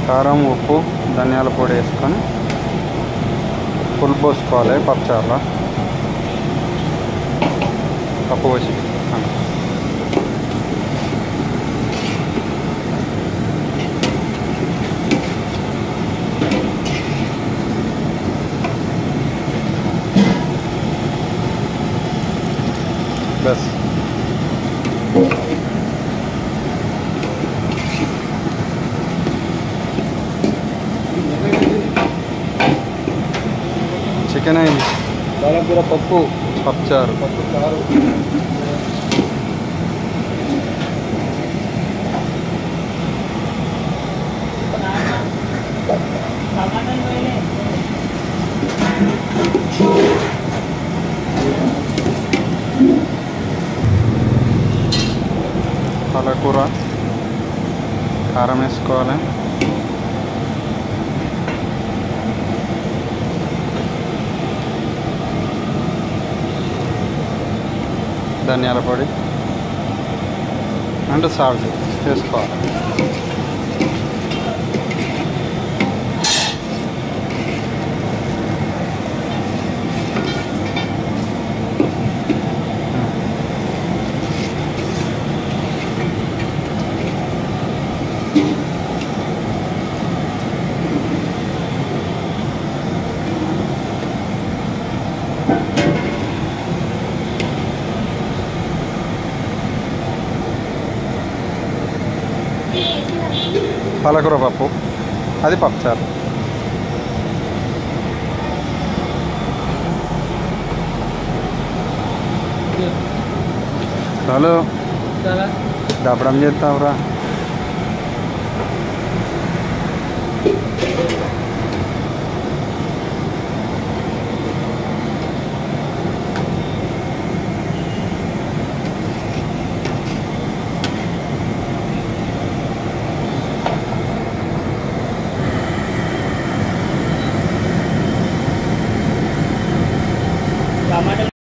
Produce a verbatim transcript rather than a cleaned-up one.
కారం, ఉప్పు, ధనియాల పొడి వేసుకొని పులుపు పోసుకోవాలి పప్పుచారులో. పప్పు పోసి బస్. చికెన్ అయింది, పాలకూర పప్పు, పప్పుచారు, పప్పు చారు. పాలకూర, కారం వేసుకోవాలి, ధనియాల పొడి అండ్ సాల్ట్ వేసుకోవాలి. పాలకూర పప్పు, అది పప్పుచారు. హలో, దప్పడం చేస్తావురా?